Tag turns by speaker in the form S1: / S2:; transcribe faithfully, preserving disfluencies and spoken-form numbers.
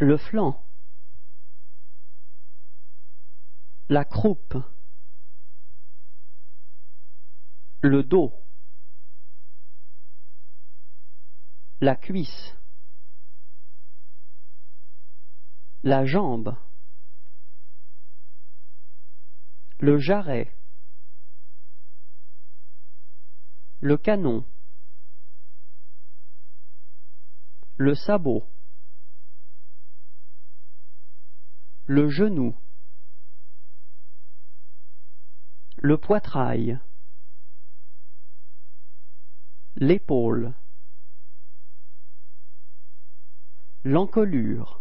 S1: le flanc, la croupe, le dos, la cuisse, la jambe, le jarret, le canon, le sabot, le genou, le poitrail, l'épaule, l'encolure,